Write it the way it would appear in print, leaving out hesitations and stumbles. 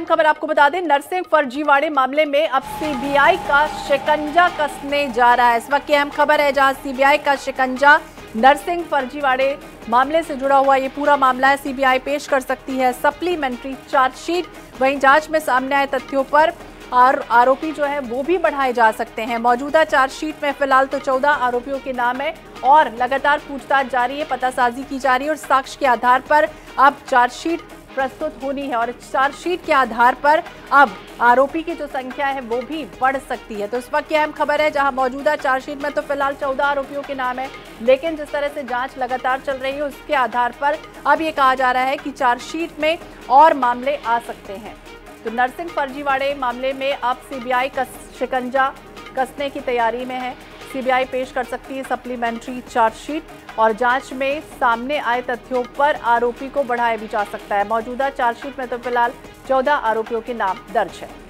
खबर आपको बता दें, नर्सिंग फर्जीवाड़े मामले में अब सीबीआई का शिकंजा कसने जा रहा है। इस वक्त की अहम खबर है, जहां सीबीआई का शिकंजा नर्सिंग फर्जीवाड़े मामले से जुड़ा हुआ ये पूरा मामला है। सीबीआई पेश कर सकती है सप्लीमेंट्री चार्जशीट। वहीं जांच में सामने आए तथ्यों पर और आरोपी जो है वो भी बढ़ाए जा सकते हैं। मौजूदा चार्जशीट में फिलहाल तो 14 आरोपियों के नाम है और लगातार पूछताछ जारी है, पतासाजी की जा रही है और साक्ष्य के आधार पर अब चार्जशीट प्रस्तुत होनी है और चार्जशीट के आधार पर अब आरोपी की जो संख्या है वो भी बढ़ सकती है। तो इस वक्त की अहम खबर है, जहां मौजूदा चार्जशीट में तो फिलहाल 14 आरोपियों के नाम है, लेकिन जिस तरह से जांच लगातार चल रही है उसके आधार पर अब ये कहा जा रहा है कि चार्जशीट में और मामले आ सकते हैं। तो नर्सिंग फर्जीवाड़े मामले में अब सीबीआई का शिकंजा कसने की तैयारी में है। सीबीआई पेश कर सकती है सप्लीमेंट्री चार्जशीट और जांच में सामने आए तथ्यों पर आरोपी को बढ़ाया भी जा सकता है। मौजूदा चार्जशीट में तो फिलहाल 14 आरोपियों के नाम दर्ज है।